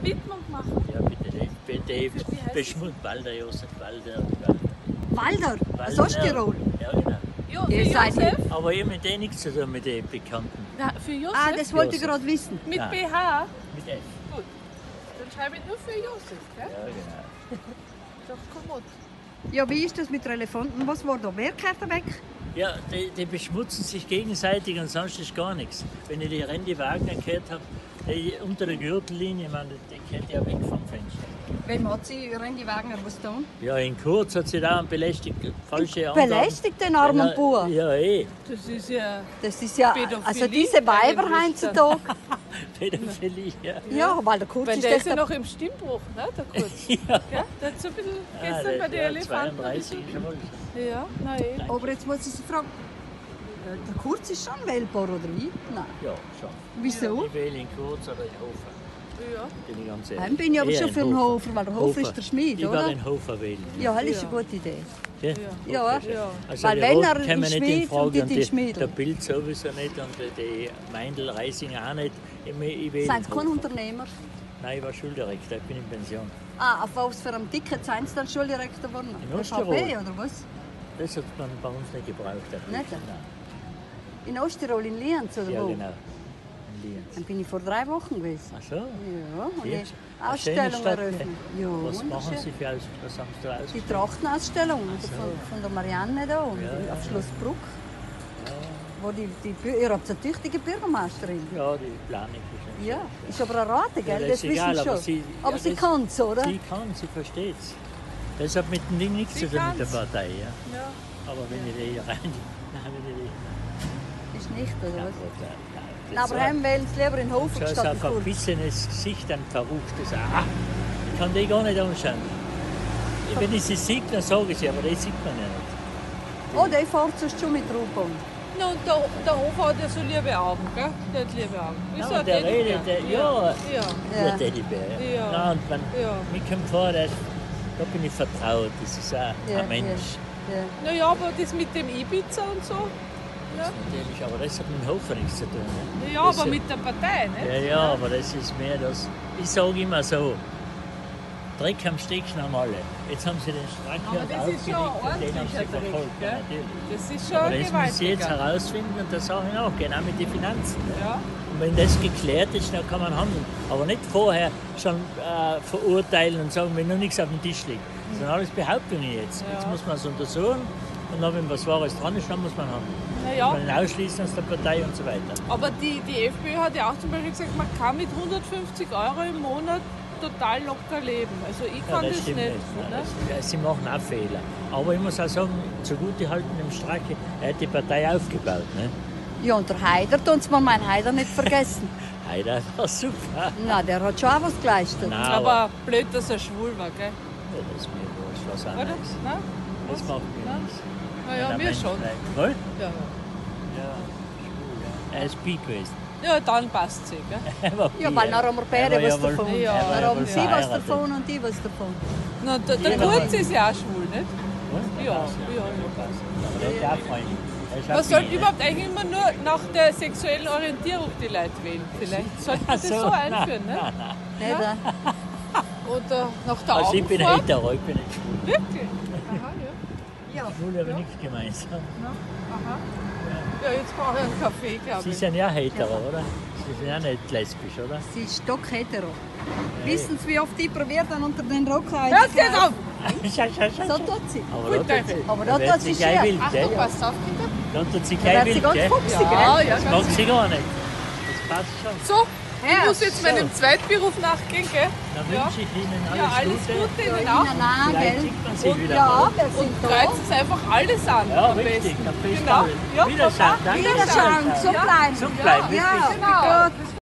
eine Widmung machen? Ja, bitte Walder, Josef Walder. Walder, aus Osttirol. Ja, genau. Ja, für Ihr seid Josef? Aber ich habe mit denen nichts zu tun, mit den Bekannten. Na, für Josef? Ah, das wollte ich Josef. gerade wissen. Mit Nein. BH? Mit F. Gut. Dann schreibe ich nur für Josef, gell? Ja, genau. Doch, kommod. Ja, wie ist das mit Relefanten? Was war da? Wer kehrt da weg? Ja, die beschmutzen sich gegenseitig und sonst ist gar nichts. Wenn ich die Randy Wagner gehört habe, unter der Gürtellinie, ich meine, die kehrt ja weg vom Fenster. Wem hat sie Randy Wagner was getan? Ja, in Kurz hat sie da einen belästigt, falsche Angaben. Belästigt den armen Bauer. Ja, Das ist ja... Das ist ja, Pädophilie also diese Weiber eigentlich, heutzutage. Pädophilie, ja. Ja, weil der Kurz Weil ist der das ist ja noch im Stimmbruch, ne, der Kurz. Ja. Gell? Der hat so ein bisschen gestern der bei ist den ja Elefanten... 32 schon mal. Ja, nein. Aber jetzt muss ich Sie fragen, der Kurz ist schon wählbar oder wie? Nein. Ja, schon. Wieso? Ich wähle in Kurz oder in Hofer. Ja. Bin ich ganz Dann ehrlich. bin ich aber Eher schon in für den Hofer, weil der Hofer ist der Schmied, Ich oder? werde den Hofer wählen. Ja, das ist Ja. eine gute Idee. Ja. Ja, Also weil die wenn Rot er kommen in nicht in Schmied und Frage die und in der Schmiedl. Bild sowieso nicht und die Meindl Reisinger auch nicht. Ich wähle Seien Sie kein Hofer. Unternehmer? Nein, ich war Schuldirektor, ich bin in Pension. Ah, auf was für einem Ticket seien Sie dann Schuldirektor geworden? In Osttirol. ÖVP oder was? Das hat man bei uns nicht gebraucht. Nicht? Nein. In Osttirol, in Lienz oder Ja, wo? genau. In Lienz. Dann bin ich vor 3 Wochen gewesen. Ach so. Ja, und Lienz. ich Eine schöne Ausstellung Stadt, eröffnet. Ja, Was machen wunderschön. Sie für was haben Sie da Die ausgestellt? Trachtenausstellung so. von der Marianne da und Ja, ja, auf Schloss Bruck. Wo ihr habt eine tüchtige Bürgermeisterin. Ja, die Planung ist Ja, ist aber eine Rate, Ja, gell? das Das ist wissen egal, Sie aber schon. sie- Aber ja, sie das- kann es, oder? Sie kann, sie versteht es. Das hat mit dem Ding nichts Sie zu tun mit der kann's. Partei. Ja. Ja. Aber wenn ich die rein. Nein, wenn ich die. Ist nicht, oder Nein, was? nein, Na, aber heim wählen Sie lieber in Hofer so statt ein in Kurz. verbissenes Gesicht, ein verruchtes. Ich kann die gar nicht anschauen. Wenn ich sie sehe, dann sage ich sie, aber die sieht man ja nicht. Oh, der fährt sonst schon mit Rupon. Na, und der Hofer hat ja so liebe Augen, gell? Der hat liebe Augen. Wie Ja, so ein der Teddybär. redet, ja. Ja. Der Teddybär. Ja. Nein, und man, Ja. mir kommt vor, da bin ich vertraut. Das ist auch ein Mensch. Ja. Naja, aber das mit dem Ibiza und so. Ja, Natürlich, aber das hat mit dem Hofer nichts zu tun. Ne? ja Das aber ist- mit der Partei, ne? Ja, aber das ist mehr das. Ich sage immer so: Dreck am Stecken haben alle. Jetzt haben sie den Strang Aber hier das ist schon aufgelegt und den haben sie ordentlicher Dreck, verfolgt. Ja, gell? natürlich. Das ist schon Aber das müssen sie jetzt gewaltiger. herausfinden und das sage ich auch, genau mit den Finanzen. Ja. Und wenn das geklärt ist, dann kann man handeln. Aber nicht vorher schon verurteilen und sagen, wenn noch nichts auf dem Tisch liegt. Das sind alles Behauptungen jetzt. Ja. Jetzt muss man es untersuchen und dann, wenn was Wahres dran ist, dann muss man handeln. Naja, Man ausschließen aus der Partei und so weiter. aber die FPÖ hat ja auch zum Beispiel gesagt, man kann mit 150 € im Monat total locker leben. Also ich kann das nicht. Nein, Ne? sie machen auch Fehler. Aber ich muss auch sagen, zugute halten dem Stracke, er hat die Partei aufgebaut. Ne? Ja, und der Haider, tun Sie mal meinen Haider nicht vergessen. Heider war super. Na, der hat schon auch was geleistet. Nein, Aber blöd, dass er schwul war, gell? Ja, das ist mir wurscht, was Oder? anderes. Na? Das Was? macht mir Nein? nichts. Naja, Wenn ein mir Mensch schon. bleibt. Wohl? Ja. Ja, schwul, ja. Er ist bi gewesen. Ja, dann passt sie, gell? Er war bi, Ja, weil dann haben wir beide Er war was ja wohl- davon. Ja, er war Dann ja haben wohl Sie was verheiratet. davon und ich was davon. Na, der Jeder Kurz hat- ist ja auch schwul, nicht? Was? Ja, Das, ja. Aber der hat auch Freunde. Er ist auch Man bi, sollte ne? überhaupt eigentlich immer nur nach der sexuellen Orientierung die Leute wählen. Vielleicht sollte man das so einführen, ne? Nicht, ja. Oder nach der Also ich bin Augenform. hetero, ich bin nicht schwul. Wirklich? Aha, ja. Ja. Schwul habe nichts gemeinsam. Aha. Ja, jetzt brauche ich einen Kaffee, glaube Sie ich. sind ja hetero, oder? Sie sind ja nicht lesbisch, oder? Sie ist stockhetero. Wissen Sie, wie oft ich probiert habe, unter den Rock rein? Hört jetzt auf! So tut sie. Aber da tut sie, Aber da tut sie gleich schier. wild, gell? Achtung, pass auf, bitte. Da tut sie Da gleich wird sie wild, ganz gell? fuchsig, Ja, gell? ja, Das ganz mag sie gar nicht. Das passt schon. So, ich Ja, muss jetzt meinem Zweitberuf nachgehen, gell? Dann Ja. wünsche ich Ihnen alles, Ja, alles Gute Ihnen Ja, auch. Ihnen auch, Vielleicht gell? sieht man sich wieder Ja, mal. wir Und sind da. kreuzen es einfach alles an. Ja, am richtig. besten. Am besten Genau. alles. Ja, Wiederschauen. Danke. Wiederschauen, so bleiben. So bleiben. Ja, Wirklich. Genau. gut.